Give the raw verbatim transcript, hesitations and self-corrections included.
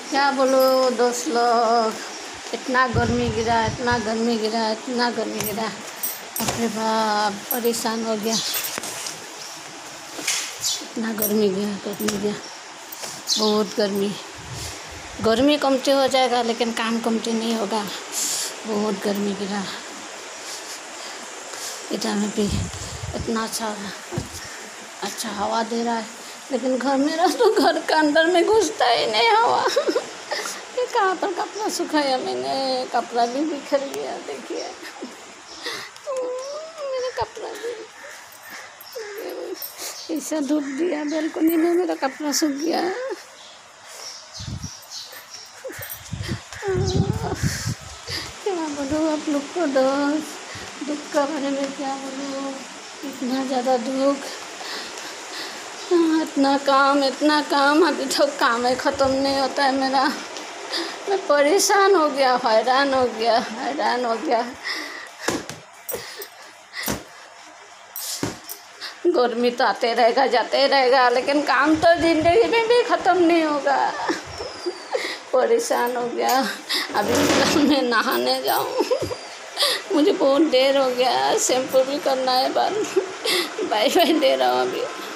क्या बोलो दोस्त लोग, इतना गर्मी गिरा इतना गर्मी गिरा इतना गर्मी गिरा अपने बाप परेशान हो गया। इतना गर्मी गया गर्मी गया बहुत गर्मी। गर्मी कमती हो जाएगा लेकिन काम कमती नहीं होगा। बहुत गर्मी गिरा। इधर में भी इतना अच्छा अच्छा हवा दे रहा है, लेकिन घर में रह तो घर के अंदर में घुसता ही नहीं हवा। ये कहाँ पर कपड़ा सुखाया मैंने, कपड़ा भी बिखर गया। देखिए मेरा कपड़ा भी ऐसा धूप दिया, बालकनी में मेरा कपड़ा सूख गया। क्या बोलो आप लोग को, दोस्त दुख का बारे में क्या बोलो। इतना ज़्यादा दुख, इतना काम इतना काम, अभी तो काम ही ख़त्म नहीं होता है मेरा। मैं परेशान हो गया, हैरान हो गया हैरान हो गया। गर्मी तो आते रहेगा जाते रहेगा, लेकिन काम तो ज़िंदगी में भी ख़त्म नहीं होगा। परेशान हो गया। अभी मैं नहाने जाऊँ, मुझे बहुत देर हो गया। शैम्पू भी करना है, बाल बाय बाय दे रहा हूँ अभी।